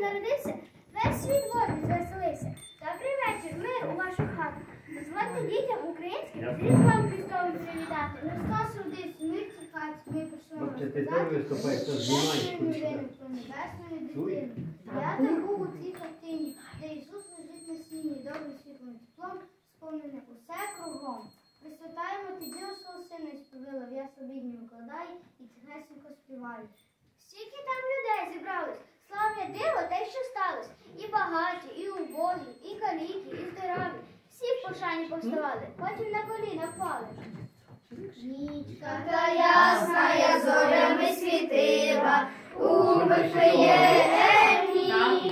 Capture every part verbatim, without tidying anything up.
народився, весь світ Божий звеселився. Добрий вечір, мир у вашу хату. Дозвольте дітям українським з Різдвом Христовим привітати. Христос родився, мир цій хаті, ми прийшли розказати. Божественну новину про небесну дитину. Я так був у цій хатині, де Ісус лежить на сіні, добрим світлим теплом, сповнене усе кругом. Присвятаємо ти діло свого сина і сповила, в яслобідні викладає і тихесенько співає. Стільки там людей зібрались, славне диво те, що сталося. І багаті, і убогі, і каліки, і здорові. Всі в пошані повставали, потім на коліна впали. Нічка та ясна, я зорями світила у Вифлеємі.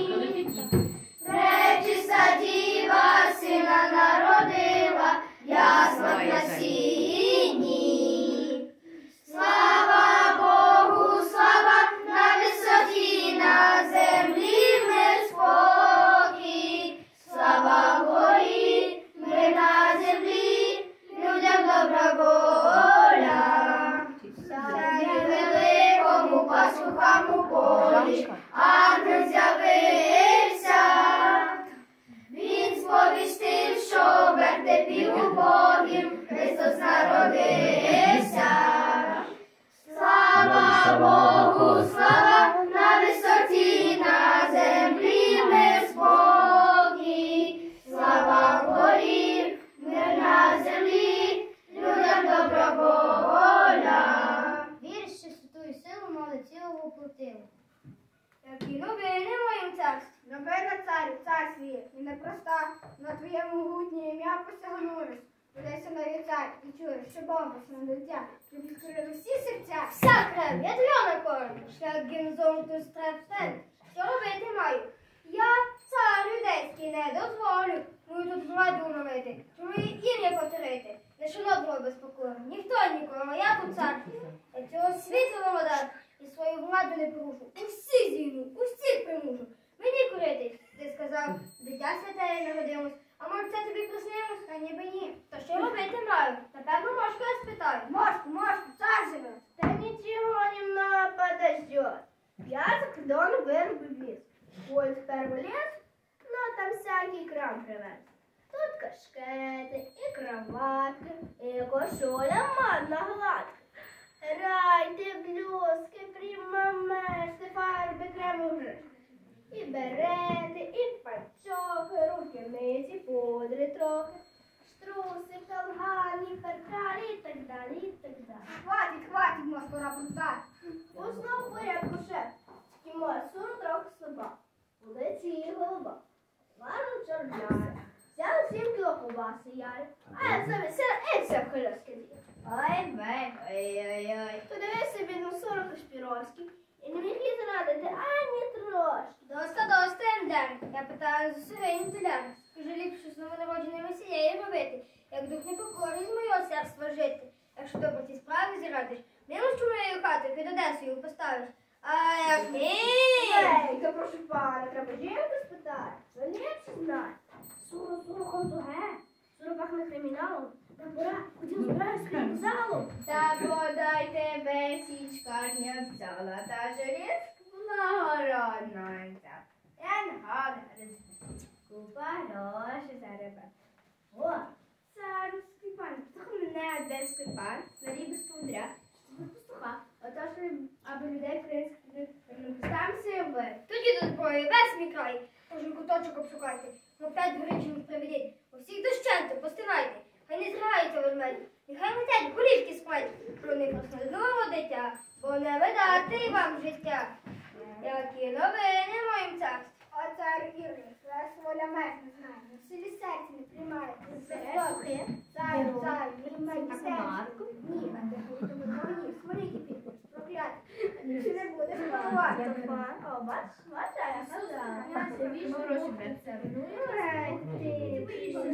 Пречиста діва сина народила, ясла на сіні. Слава Богу, слава на висоті, на землі мир спокій. Слава горі, мир на землі, людям добра воля. Саді великому пастухам у полі ангел з'явився. Він сповістив, що в вертепі убогім Христос народився. Слава Богу, слава на висоті, на землі мир спокій. Слава горі, мир на землі, людям добра воля. Віриш, що святую силу мали цілого воплотила. Такі новини моїм царстві. Новина царю, цар свій, і непроста, на твоє могутнє ім'я посягнулись. Будеться новий цар, і чуєш, що бомба на дитя, щоб відкрили всі серця. Сакрем, я дрона кормлю, шлях гімзом ту страпстен. Що робити маю? Я, цар юдейський, не дозволю мою тут владу робити, чи моє ім'я повторити. Не шанобного безпокою, ніхто нікого, я тут цар. Я цього світу володар і свою владу не порушу. Усіх зійну, усіх примушу. Мені курити, ти сказав, дитя святе народилось. А може це тобі приснилось? А ніби ні. То що робити маю? Напевно, Мошку я спитаю. Мошку, мошку, цар живе. Та нічого немного подождет. Я за кордону виробив віз. Ой, сперва ліс, ну там всякий крам привез. Тут кашкети, і кроватки, і кошуля модна гладка. Райте, блюзки, примамешки, фарби, кремужи. І берети, і панчохи, рукавиці, пудри трохи, штруси, калгані, перкалі і так далі, і так далі. Хватить, хватить, Мошко, рапортати. Уснув порядку шеф, тільки моя сура трохи слаба, у лиці і голова. Ладно, чорняє, взяли сім кіло ковбаси яри, а я все весела і все в хильоски діє. Ой, вей, ой-ой-ой. То дивись собі на сорок шпіровський, і не міг її зрадити ані трошки. Доста, доста, Емдер. Я питаю за сирень теляр. Скажи ліпше, що новонароджене весілля робити, як дух непокорний з моєго серства жити. Якщо добре ці справи зрадиш, милощу моєю хатою під Одесою поставиш. А як ні? Ей, то прошу пана, треба жінку спитати. Ви ліпше знає. Суро, суро, хозуге. Суро пахне криміналом. Та пора, ходім збираюсь крім залу. Та подай тебе січкарня взяла, та желіз благороднонька. Я нагадаю, купа гроші зареба. О, царський пан, хто мене одеський пан, нарій без поводря, щоб пастуха. Отож, аби людей українських там себе. Тоді до зброї весь мій край. Кожен куточок обшукайте. Ну п'ять дворичних приведіть. Усіх дощенти постинайте. Хай не зграються ведмеді. Нехай летять голівки сплять. Про них розсмизнуло дитя, бо не видати вам життя. Які новини моїм царстві. О, цар Ірвін, вас воля меч не знає. На всі серці не приймає. Слухай, царю, царю, не мені серці. Ні, а ти будете мені, смоліки підеш, прокляти. Чи не будеш палувати? О, бач, бач, а я сказала. Гроші береться. Ей, ти.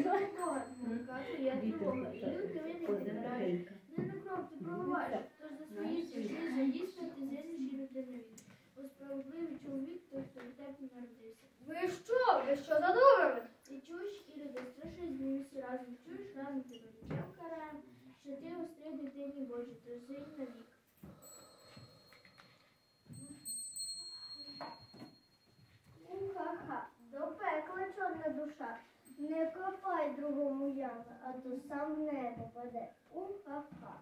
Не на кров ти проливаєш, тож за свої сім'ї заїсти ти з'їздиш людинові. Бо справедливий чоловік, той, хто від тебе народився. Ви що? Ви що задумали? Ти чуєш, Іроде, страшно змінюся разом. Чуєш, разом тебе життям караєм, що ти остриг дитині Божій, то жив навік. Не копай другому ями, а то сам в неї попаде. У-ха-ха.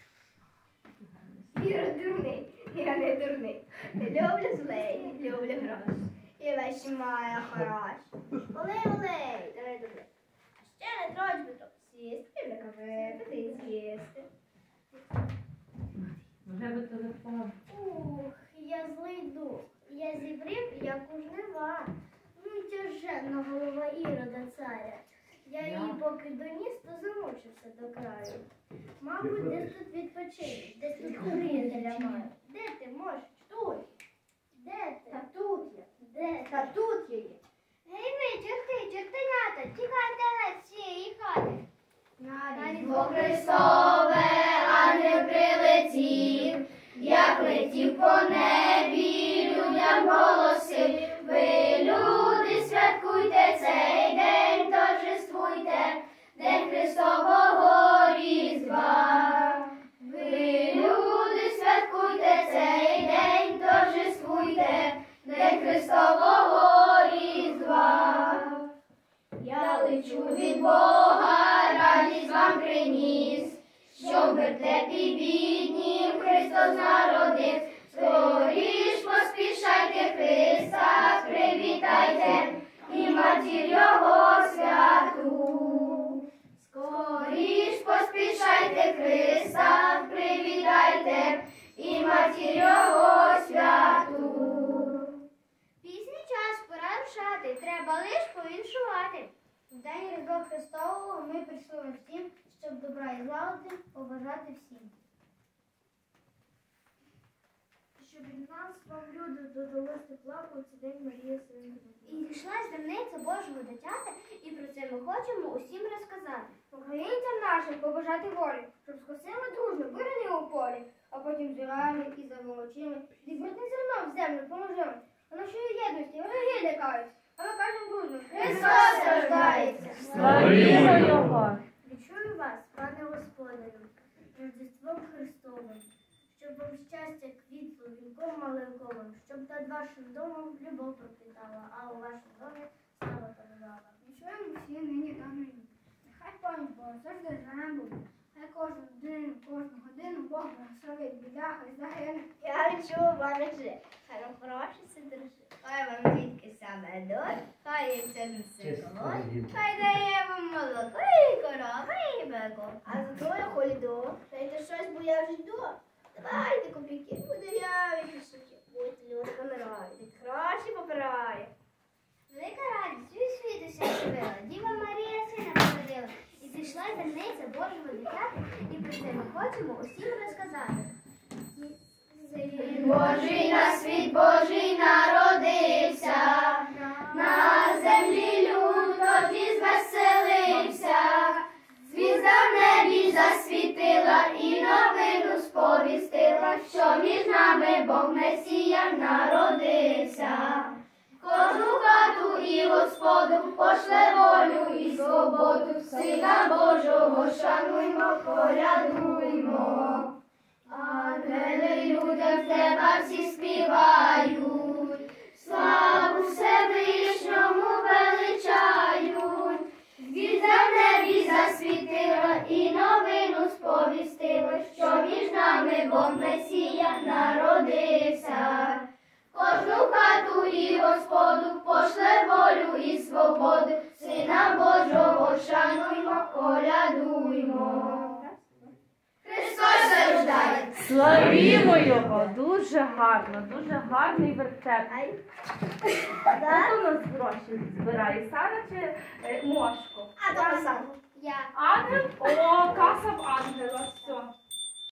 Іра дурний, я не дурний. Не люблю злей, люблю гроші. І вещі має хороші. Олей, олей, давай дурний. А ще не троч би то сісти, для кави, пити і з'їсти. Вже би телефон. Ух, я злий дух. Я зібрів, як у жнива. Ну, тяжена голова Ірода царя. Я її поки доніс, то замучився до краю. Мабуть, десь тут відпочинеш, десь тут приятеля маю. Де ти, можеш? Тут. Де ти? Та тут я. Де Та ти? тут я є. Гей ви, чорти, чортенята, тікайте геть з цієї хати. Різдво Христове, ангел прилетів, як летів по небі, людям голосив. Ви, люди, святкуйте цей день, торжествуйте, День Христового Різдва. Ви, люди, святкуйте цей день, торжествуйте, День Христового Різдва. Я лечу від Бога, радість вам приніс, що в вертепі біднім Христос народив. Скоріш поспішайте Христа, привітайте і матір Його святу. Скоріш поспішайте Христа, привітайте і матір Його святу. Пісній час, пора рушати, треба лиш повіншувати. В день Різдва Христового ми прийшли вам всім, щоб добра і злагоди побажати всім. Щоб від нас вам люди додалось тепла, у цей день Марія своїм. І зійшла зерниця Божого дитяти, і про це ми хочемо усім розказати. Українцям нашим побажати волі, щоб скосили дружно, вирини у полі, а потім зірами і заволочими, зібрати зерно в землю поможемо. А нашої єдності вороги лякають, а ми кажемо дружно, Христос рождається! Славімо Його! Вічую вас, пане Господарю, Рождеством Христовим, щоб вам щастя квітло вінком малинковим, щоб над вашим домом любов пропитала, а у вашому домі слава панувала. Вічуємо всі нині та нині. Нехай пам'ять Бога завжди за нами буде. Хай кожну днину, кожну годину Бог благословить, біда хай загине. Я речу, барежи, хай вам хороше все держи, хай вам тільки саме доль, хай є все несе колонь, хай дає вам молоко і корови і бекон. А за твою холіду, дайте щось, бо я вже йду. Давайте копійки, кудряві пішки, будьте людками раді, гроші попирає. Велика радість, свій світ уся живила, Діва Марія сина народила, і прийшла зерниця Божого дитяти, і про це ми хочемо усім розказати. Син Божий на світ Божий народився, на землі люд тоді звеселився, звізда в небі засвітила і новину сповістила, що між нами Бог Месія народився. Кожну хату і Господу пошле волю і свободу, Сина Божого шануймо, колядуймо. Ангели людям тебе всі співають, славу Всевишньому величають. Звізда в небі засвітила і новину сповістила, що між нами Бог Месія народився. Кожну хату і Господу пошле волю і свободу, Сина Божого шануймо, колядуймо. Христос рождає! Славімо Його! Дуже гарно, дуже гарний вертеп. Хто у нас гроші збирає? Сара чи е, Мошко? А то сам. Я. Ангел? О, каса в ангела. Все.